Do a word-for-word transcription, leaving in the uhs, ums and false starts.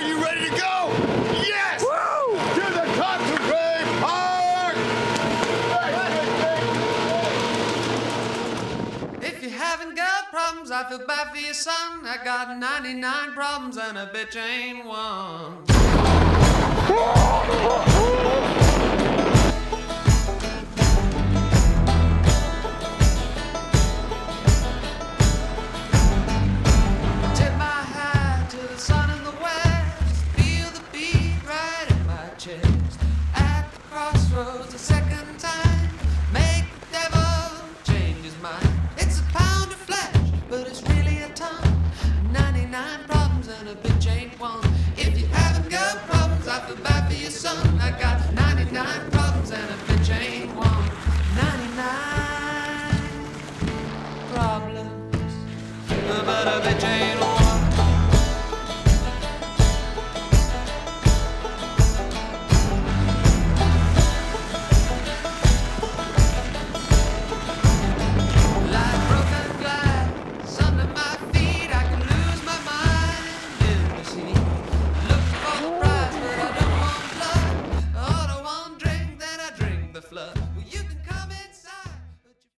you ready to go? Yes! Woo! To the Concentrate Park! If you haven't got problems, I feel bad for your son. I got ninety-nine problems and a bitch ain't one. Tip my hat to the sun in the west. Feel the beat right in my chest. At the crossroads a second time. Make the devil change his mind. It's a pound of flesh, but it's really a ton. ninety-nine problems and a bitch ain't one. If you haven't got problems, I feel bad for your son. I got ninety-nine problems.